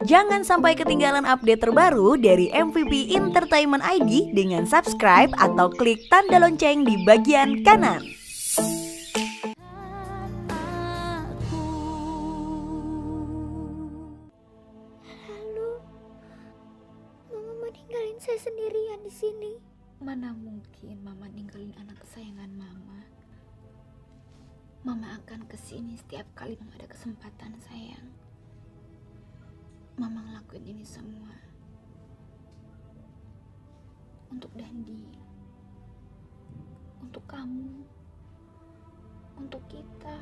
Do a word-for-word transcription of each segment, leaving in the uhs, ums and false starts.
Jangan sampai ketinggalan update terbaru dari M V P Entertainment I D dengan subscribe atau klik tanda lonceng di bagian kanan. Lalu, Mama meninggalin saya sendirian di sini. Mana mungkin Mama ninggalin anak kesayangan Mama. Mama akan kesini setiap kali Mama ada kesempatan, sayang. Mama ngelakuin ini semua untuk Dandi, untuk kamu, untuk kita.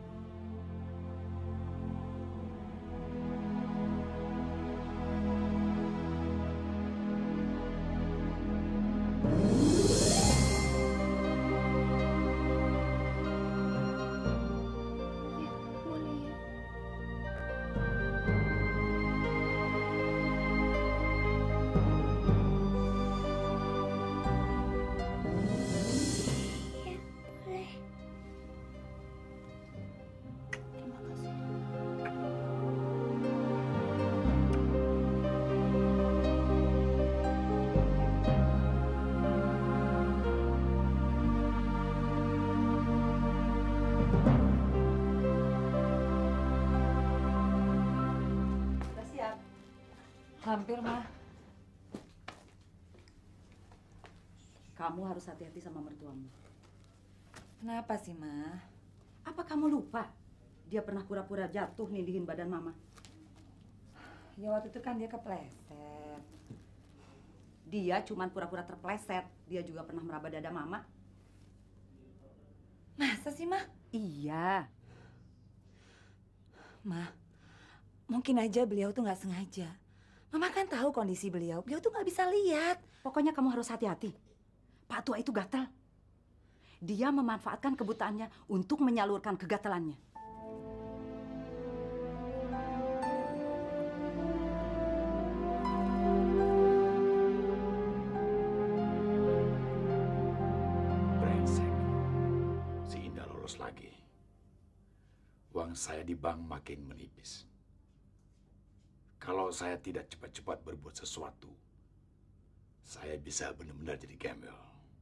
Ya, boleh ya. Ya, boleh. Terima kasih. Udah siap? Hampir, Mah. Kamu harus hati-hati sama mertuamu. Kenapa sih, Ma? Apa kamu lupa? Dia pernah pura-pura jatuh nindihin badan Mama. Ya waktu itu kan dia kepleset. Dia cuma pura-pura terpleset. Dia juga pernah meraba dada Mama. Masa sih, Ma? Iya. Ma, mungkin aja beliau tuh nggak sengaja. Mama kan tahu kondisi beliau. Beliau tuh nggak bisa lihat. Pokoknya kamu harus hati-hati. Pak tua itu gatel. Dia memanfaatkan kebutaannya untuk menyalurkan kegatelannya. Brengsek. Si Indah lolos lagi. Uang saya di bank makin menipis. Kalau saya tidak cepat-cepat berbuat sesuatu, saya bisa benar-benar jadi gembel.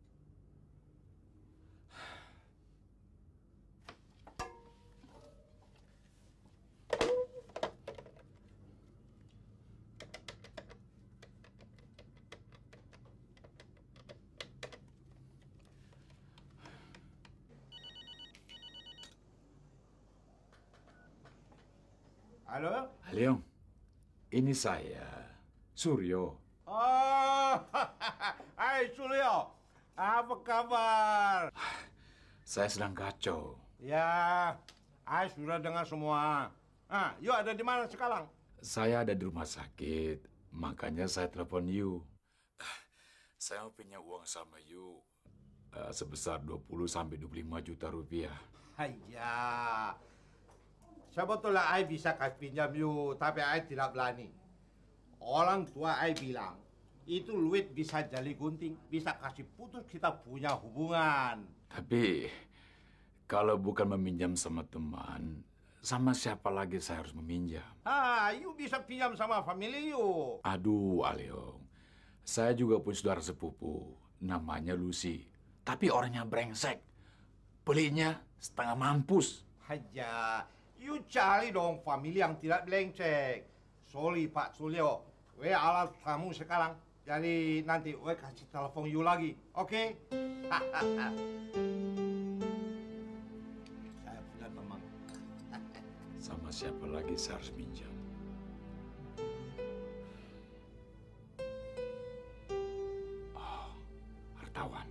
Halo? Leong, ini saya, Suryo. Oh, hai Suryo, apa kabar? Saya sedang kacau. Ya, saya sudah dengar semua. Ah, yuk ada di mana sekarang? Saya ada di rumah sakit, makanya saya telepon you. Saya mau pinjam uang sama you eh, sebesar dua puluh sampai dua puluh lima juta rupiah. Hayya, sebetulnya saya bisa kasih pinjam you, tapi saya tidak berani. Orang tua saya bilang, itu duit bisa jali gunting, bisa kasih putus kita punya hubungan. Tapi kalau bukan meminjam sama teman, sama siapa lagi saya harus meminjam? Ah, you bisa pinjam sama family you. Aduh, Aleong. Saya juga punya saudara sepupu, namanya Lucy. Tapi orangnya brengsek. Belinya setengah mampus. Haja, you cari dong family yang tidak belencek. Sorry Pak Suryo, we alat kamu sekarang. Jadi nanti we kasih telepon you lagi, oke? Saya punya teman. Sama siapa lagi saya harus minjam? Oh, hartawan.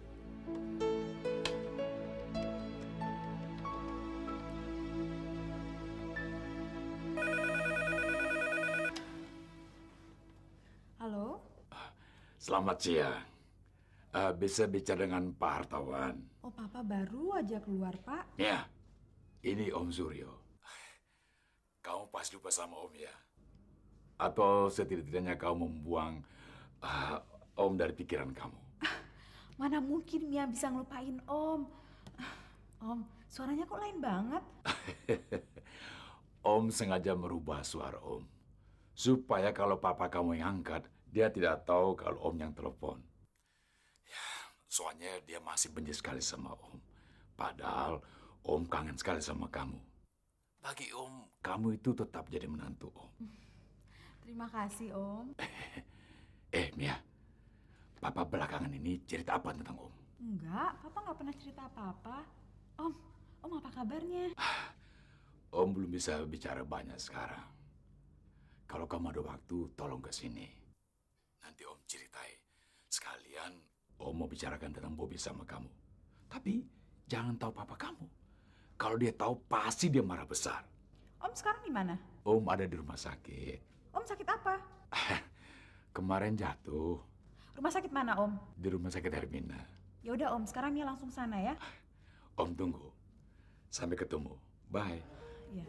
Halo? Selamat siang. Eh, bisa bicara dengan Pak Hartawan? Oh, Papa baru aja keluar, Pak. Ya, ini Om Suryo. Kamu pasti lupa sama Om ya? Atau setidak-tidaknya kamu membuang eh, Om dari pikiran kamu? Mana mungkin Mia bisa ngelupain Om. Om, suaranya kok lain banget. Om sengaja merubah suara Om Supaya kalau papa kamu yang angkat, dia tidak tahu kalau om yang telepon. Ya, soalnya dia masih benci sekali sama om. Padahal om kangen sekali sama kamu. Bagi om, kamu itu tetap jadi menantu om. Terima kasih, Om. Eh, Mia. Papa belakangan ini cerita apa tentang om? Enggak, Papa nggak pernah cerita apa-apa. Om, Om apa kabarnya? Om belum bisa bicara banyak sekarang. Kalau kamu ada waktu, tolong ke sini. Nanti om ceritai. Sekalian om mau bicarakan tentang Bobby sama kamu. Tapi jangan tahu papa kamu. Kalau dia tahu, pasti dia marah besar. Om sekarang di mana? Om ada di rumah sakit. Om sakit apa? Kemarin jatuh. Rumah sakit mana, Om? Di rumah sakit Hermina. Ya udah, Om. Sekarang Mia langsung sana ya. Om tunggu. Sampai ketemu. Bye. Iya.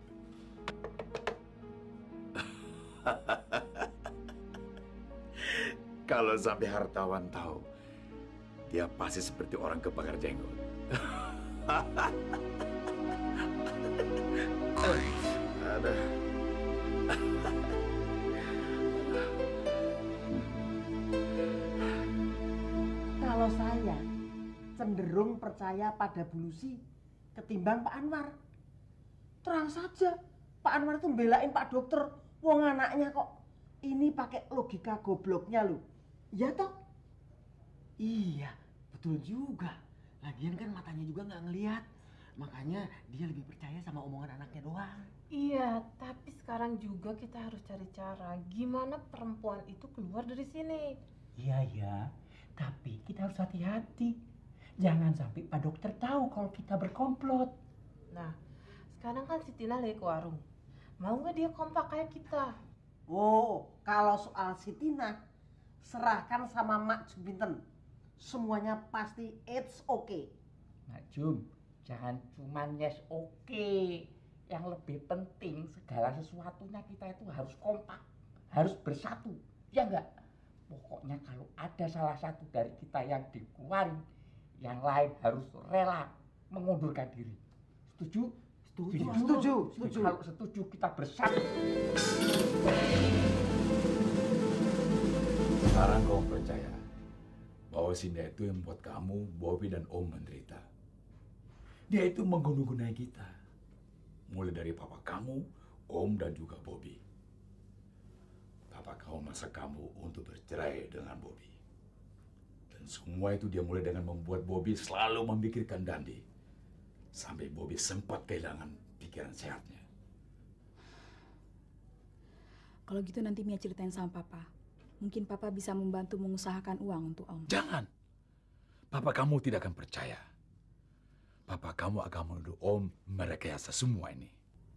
Kalau sampai hartawan tahu, dia pasti seperti orang kebakar jenggot. Ada. Kalau saya cenderung percaya pada Bu Lucy ketimbang Pak Anwar. Terang saja, Pak Anwar itu belain Pak Dokter. Wong anaknya kok ini pakai logika gobloknya loh. Iya toh? Iya, betul juga. Lagian kan matanya juga nggak ngelihat. Makanya dia lebih percaya sama omongan anaknya doang. Iya, tapi sekarang juga kita harus cari cara gimana perempuan itu keluar dari sini. Iya, iya. Tapi kita harus hati-hati. Jangan sampai Pak Dokter tahu kalau kita berkomplot. Nah, sekarang kan si Tina lagi ke warung. Mau nggak dia kompak kayak kita? Oh, kalau soal si Tina, serahkan sama Mak Juminten. Semuanya pasti it's okay. Mak Jum, jangan cuman yes oke. Okay. Yang lebih penting segala sesuatunya kita itu harus kompak, harus bersatu. Ya enggak? Pokoknya kalau ada salah satu dari kita yang dikeluarin, yang lain harus rela mengundurkan diri. Setuju? Setuju. Setuju. Setuju. Kalau setuju kita bersatu. Sekarang kau percaya bahwa Sinda itu yang membuat kamu, Bobby dan Om menderita. Dia itu mengguna-gunai kita. Mulai dari papa kamu, Om dan juga Bobby. Papa kamu masak kamu untuk bercerai dengan Bobby. Dan semua itu dia mulai dengan membuat Bobby selalu memikirkan Dandi. Sampai Bobby sempat kehilangan pikiran sehatnya. Kalau gitu nanti Mia ceritain sama Papa. Mungkin Papa bisa membantu mengusahakan uang untuk Om. Jangan. Papa kamu tidak akan percaya. Papa kamu akan menuduh Om merekayasa semua ini.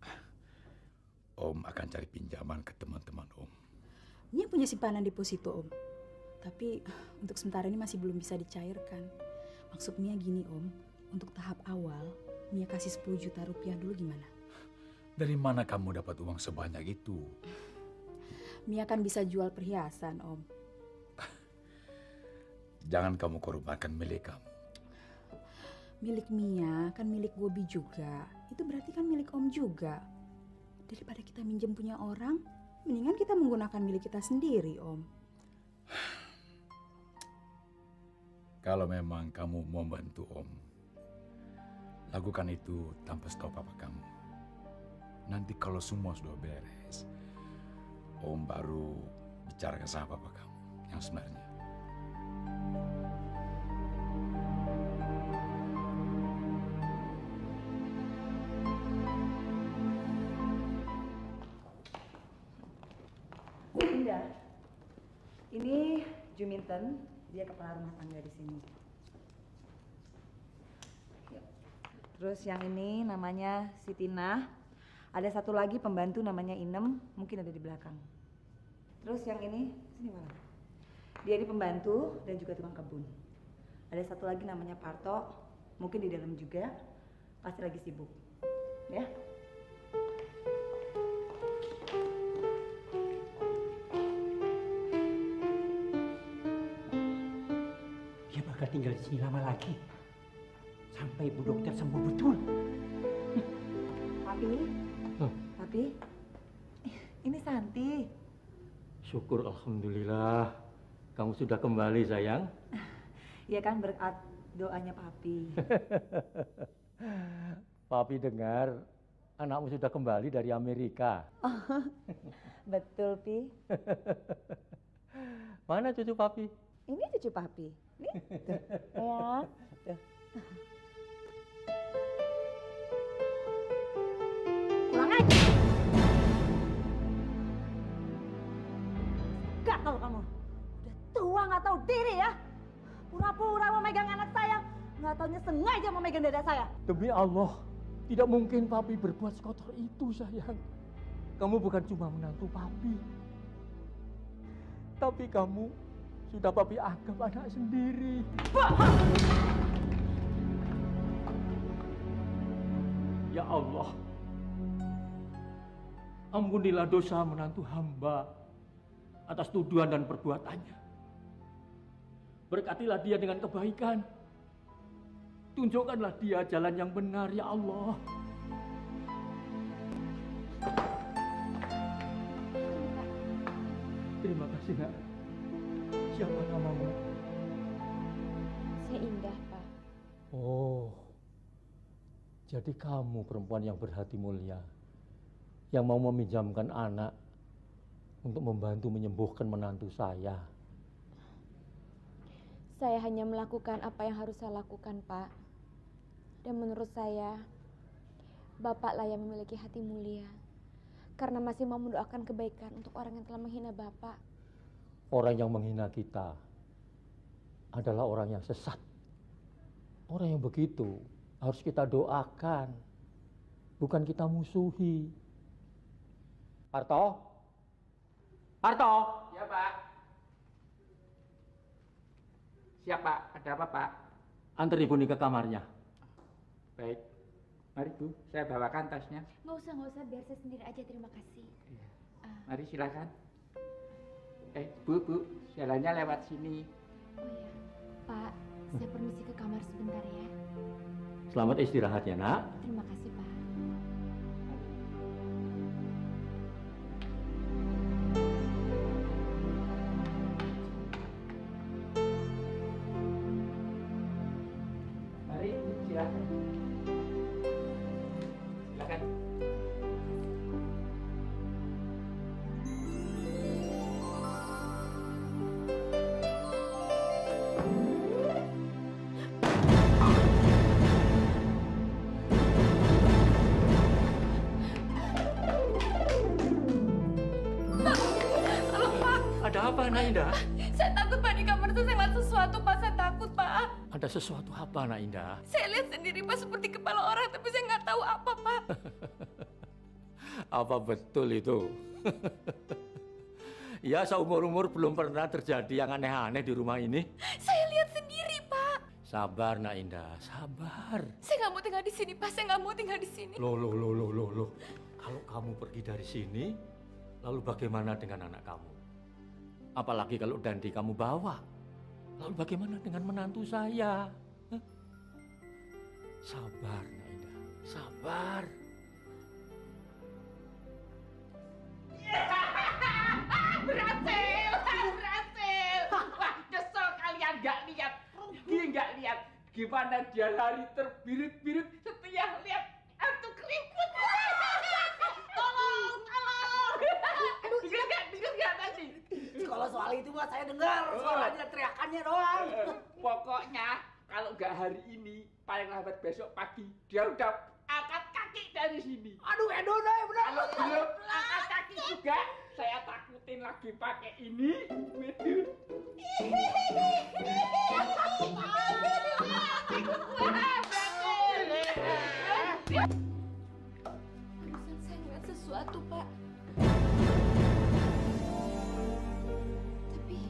Om akan cari pinjaman ke teman-teman Om. Mia punya simpanan deposito, Om. Tapi untuk sementara ini masih belum bisa dicairkan. Maksud Mia gini, Om. Untuk tahap awal, Mia kasih sepuluh juta rupiah dulu gimana? Dari mana kamu dapat uang sebanyak itu? Mia kan bisa jual perhiasan, Om. Jangan kamu korbankan milik kamu. Milik Mia kan milik Bobby juga. Itu berarti kan milik Om juga. Daripada kita minjem punya orang, mendingan kita menggunakan milik kita sendiri, Om. Kalau memang kamu mau bantu Om, lakukan itu tanpa setahu papa kamu. Nanti kalau semua sudah beres, Om baru bicarakan sama papa kamu yang sebenarnya. Indah, ini Juminten, dia kepala rumah tangga di sini. Terus yang ini namanya Sitina. Ada satu lagi pembantu namanya Inem, mungkin ada di belakang. Terus yang ini, sini mana? Dia ini pembantu dan juga tukang kebun. Ada satu lagi namanya Parto, mungkin di dalam juga, pasti lagi sibuk. Ya? Dia bakal tinggal di sini lama lagi. Sampai Bu Dokter sembuh betul. Papi, Oh. Papi, Ini Santi. Syukur alhamdulillah. Kamu sudah kembali sayang. Ya kan berkat doanya Papi. Papi dengar anakmu sudah kembali dari Amerika. Oh, betul, Pi. Mana cucu Papi? Ini cucu Papi. Nih, tuh. Ya, tuh. Kurang aja. Gatel kamu. Udah tua nggak tahu diri ya. Pura-pura mau megang anak saya, nggak taunya sengaja mau megang dada saya. Demi Allah, tidak mungkin Papi berbuat sekotor itu sayang. Kamu bukan cuma menantu Papi, tapi kamu sudah Papi anggap anak sendiri. Bohong! Ya Allah, ampunilah dosa menantu hamba atas tuduhan dan perbuatannya. Berkatilah dia dengan kebaikan. Tunjukkanlah dia jalan yang benar, ya Allah. Terima kasih, Nak. Siapa namamu? Saya Indah, Pak. Oh, jadi kamu perempuan yang berhati mulia, yang mau meminjamkan anak untuk membantu menyembuhkan menantu saya. Saya hanya melakukan apa yang harus saya lakukan, Pak. Dan menurut saya, Bapaklah yang memiliki hati mulia. Karena masih mau mendoakan kebaikan untuk orang yang telah menghina Bapak. Orang yang menghina kita adalah orang yang sesat. Orang yang begitu harus kita doakan, bukan kita musuhi. Parto? Parto? Ya, Pak. Siap, Pak. Ada apa, Pak? Antar Ibu ini ke kamarnya. Baik. Mari, Bu. Saya bawakan tasnya. Nggak usah, nggak usah. Biar saya sendiri aja, terima kasih. Iya. Mari, silakan. Eh, Bu, Bu. Jalannya lewat sini. Oh ya, Pak. Saya permisi ke kamar sebentar ya. Selamat istirahat ya, Nak. Terima kasih, Pak. Mari, silakan. Silakan. Ada apa, Nak Indah? Saya takut, Pak. Di kamar itu saya lihat sesuatu, Pak. Saya takut, Pak. Ada sesuatu apa, Nak Indah? Saya lihat sendiri, Pak, seperti kepala orang, tapi saya nggak tahu apa, Pak. Apa betul itu? Ya, seumur-umur belum pernah terjadi yang aneh-aneh di rumah ini. Saya lihat sendiri, Pak. Sabar, Nak Indah, sabar. Saya nggak mau tinggal di sini, Pak. Saya nggak mau tinggal di sini. Loh, loh, loh, loh, loh, loh. Kalau kamu pergi dari sini, lalu bagaimana dengan anak kamu? Apalagi kalau Dandi kamu bawa. Lalu bagaimana dengan menantu saya? Hah? Sabar, Nak Indah, sabar. Berhasil, berhasil. Wah, kesel kalian nggak lihat, rugi nggak lihat. Gimana dia lari terbirit-birit setelah lihat hantu keriput. Tolong, tolong. Aduh, dengar nggak, dengar nggak tadi? Kalau soal itu mah saya dengar, suaranya teriakannya doang. Pokoknya kalau nggak hari ini, paling lambat besok pagi dia udah angkat kaki dari sini. Aduh, Edo deh, bener. Kalau belum angkat kaki juga, saya takutin lagi pakai ini. Waduh. Barusan saya ngeliat sesuatu, Pak. Tapi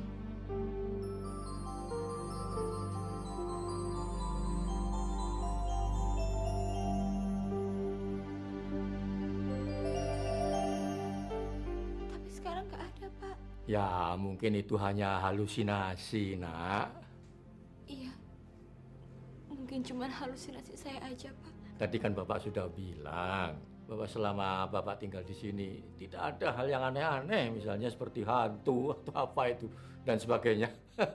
Tapi sekarang nggak ada, Pak. Ya, mungkin itu hanya halusinasi, Nak. Iya. Mungkin cuma halusinasi saya aja, Pak. Tadi kan Bapak sudah bilang, bahwa selama Bapak tinggal di sini tidak ada hal yang aneh-aneh, misalnya seperti hantu atau apa itu dan sebagainya.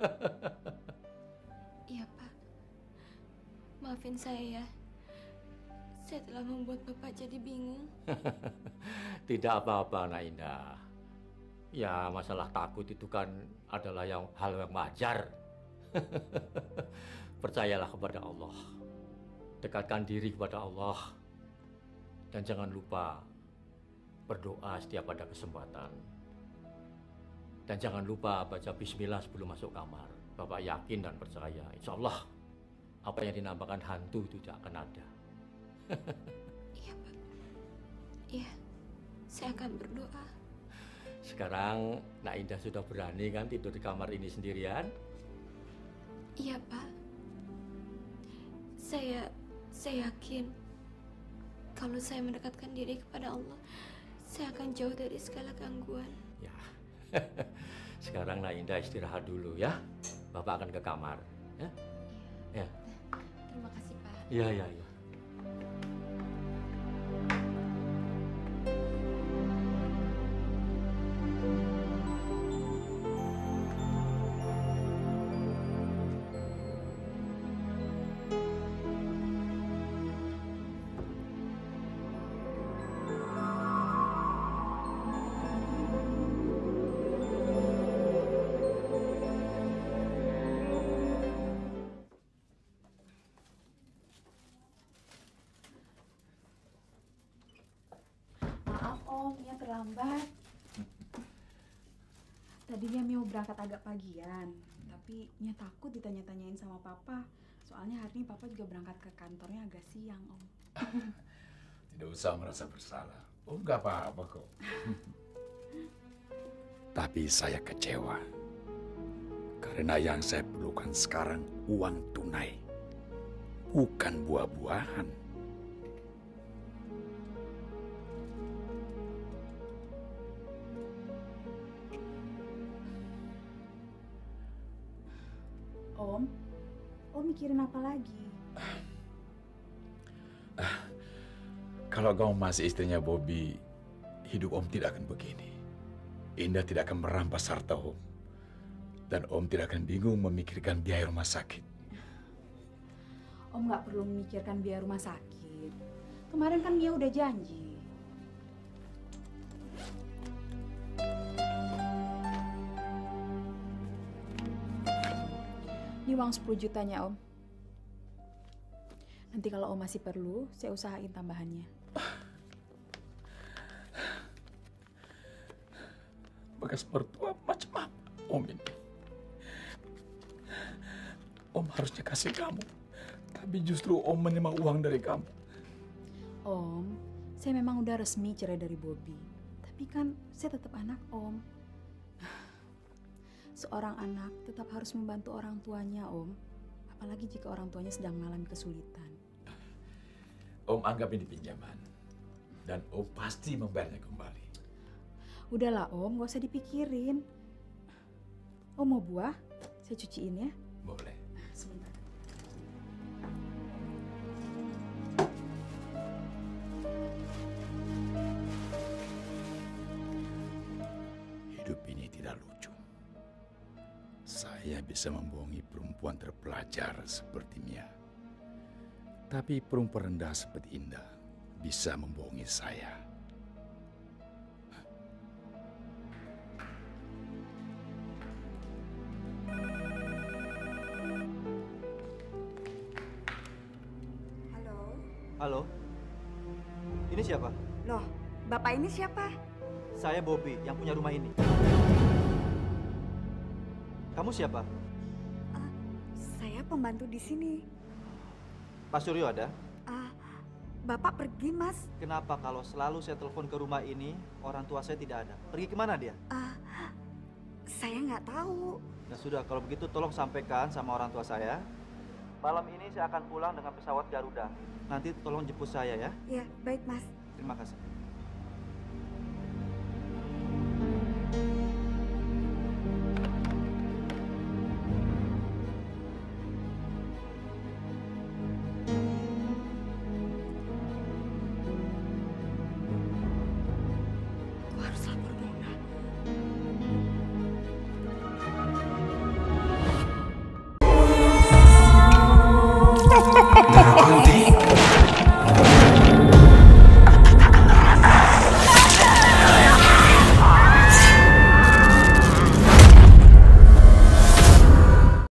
Iya, Pak. Maafin saya ya. Saya telah membuat Bapak jadi bingung. Tidak apa-apa, Nak Indah. Ya, masalah takut itu kan adalah yang hal yang wajar. Percayalah kepada Allah. Dekatkan diri kepada Allah. Dan jangan lupa berdoa setiap ada kesempatan. Dan jangan lupa baca bismillah sebelum masuk kamar. Bapak yakin dan percaya, insya Allah apa yang dinamakan hantu itu tidak akan ada. Iya, Pak. Iya, saya akan berdoa. Sekarang Nak Indah sudah berani kan tidur di kamar ini sendirian? Iya, Pak. Saya, saya yakin kalau saya mendekatkan diri kepada Allah, saya akan jauh dari segala gangguan. Ya, sekarang Nak Indah istirahat dulu ya. Bapak akan ke kamar. Ya. Ya. Terima kasih, Pak. Iya, iya, iya. Terlambat. Tadinya Mia mau berangkat agak pagian, tapi Mia takut ditanya-tanyain sama Papa. Soalnya hari ini Papa juga berangkat ke kantornya agak siang, Om. Tidak usah merasa bersalah. Oh, nggak apa-apa kok. Tapi saya kecewa. Karena yang saya perlukan sekarang uang tunai. Bukan buah-buahan. Om, Om mikirin apa lagi? Ah, kalau kamu masih istrinya Bobby, hidup Om tidak akan begini. Indah tidak akan merampas harta Om. Dan Om tidak akan bingung memikirkan biaya rumah sakit. Om nggak perlu memikirkan biaya rumah sakit. Kemarin kan dia udah janji. Ini uang sepuluh jutanya, Om. Nanti kalau Om masih perlu, saya usahain tambahannya. Bekas mertua macam apa Om ini? Om harusnya kasih kamu, tapi justru Om menerima uang dari kamu. Om, saya memang udah resmi cerai dari Bobby. Tapi kan saya tetap anak Om. Seorang anak tetap harus membantu orang tuanya, Om. Apalagi jika orang tuanya sedang mengalami kesulitan. Om anggap ini pinjaman. Dan Om pasti membayarnya kembali. Udahlah, Om. Gak usah dipikirin. Om mau buah? Saya cuciin ya. Boleh. Sebentar. Hidup ini tidak lucu. Saya bisa membohongi perempuan terpelajar seperti Mia. Tapi perempuan rendah seperti Indah bisa membohongi saya. Halo. Halo. Ini siapa? Loh, Bapak ini siapa? Saya Bobby yang punya rumah ini. Kamu siapa? Uh, saya pembantu di sini. Pak Suryo ada? Uh, Bapak pergi, Mas. Kenapa kalau selalu saya telepon ke rumah ini, orang tua saya tidak ada? Pergi kemana dia? Uh, saya nggak tahu. Nah sudah, kalau begitu tolong sampaikan sama orang tua saya. Malam ini saya akan pulang dengan pesawat Garuda. Nanti tolong jemput saya ya. Ya, baik, Mas. Terima kasih.